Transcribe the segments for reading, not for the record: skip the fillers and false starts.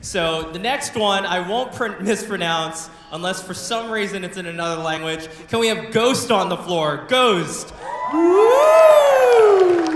So the next one I won't mispronounce unless for some reason it's in another language. Can we have Ghost on the floor? Ghost. Woo!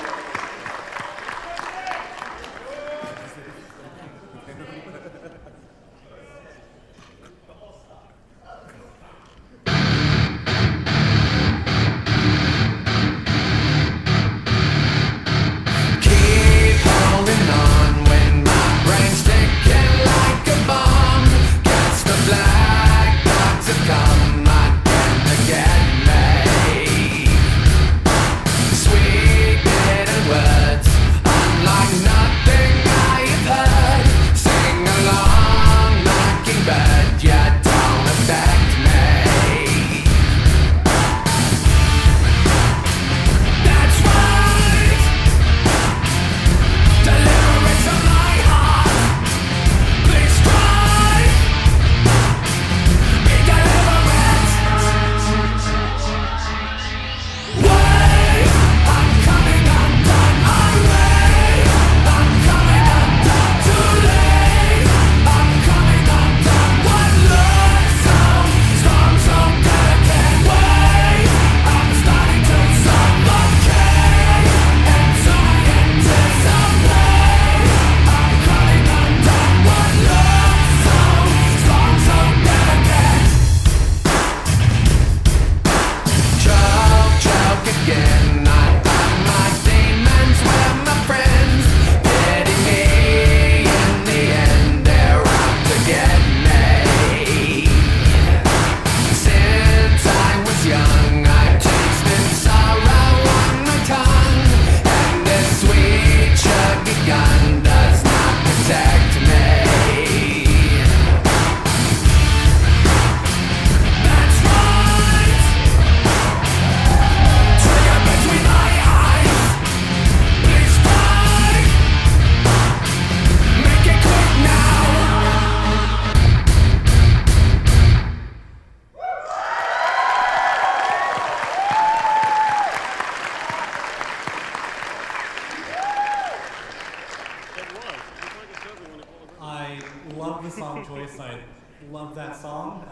I love the song choice. I love that song.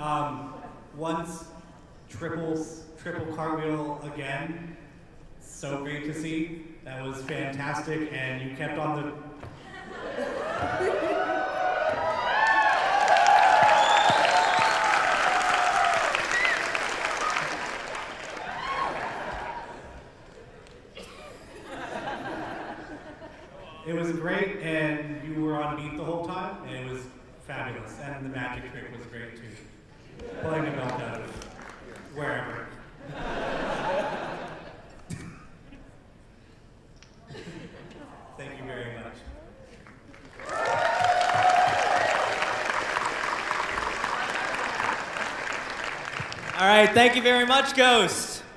Once triple cartwheel again. So great to see. That was fantastic, and you kept on the. It was great, and you were on beat the whole time, and it was fabulous. And the magic trick was great too. Pulling a belt out of wherever. Thank you very much. All right, thank you very much, Ghost.